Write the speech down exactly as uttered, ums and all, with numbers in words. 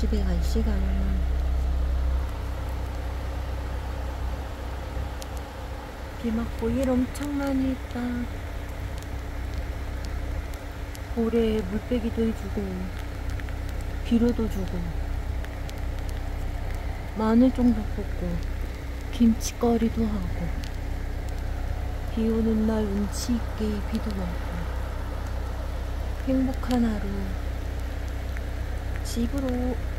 집에 갈 시간. 비 맞고 일 엄청 많이 했다. 고래에 물빼기도 해주고 비료도 주고 마늘종도 뽑고 김치거리도 하고, 비 오는 날 운치 있게 비도 맞고 행복한 하루. 집으로